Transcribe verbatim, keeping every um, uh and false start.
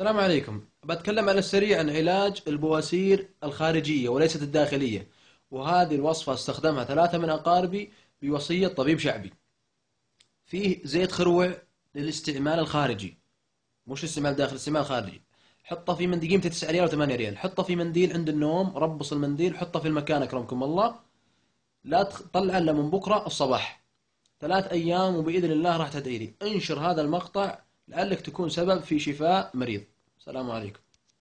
السلام عليكم. بتكلم على السريع عن علاج البواسير الخارجية وليست الداخلية، وهذه الوصفة استخدمها ثلاثة من أقاربي بوصية طبيب شعبي. فيه زيت خروع للاستعمال الخارجي، مش الاستعمال الداخلي، الاستعمال الخارجي. حطه في منديل، قيمته تسعة ريال وثمانية ريال. حطه في منديل عند النوم، ربص المنديل، حطه في المكان أكرمكم الله. لا تطلع إلا من بكرة الصباح، ثلاث أيام وبإذن الله راح تدعي لي. انشر هذا المقطع لعلك تكون سبب في شفاء مريض. السلام عليكم.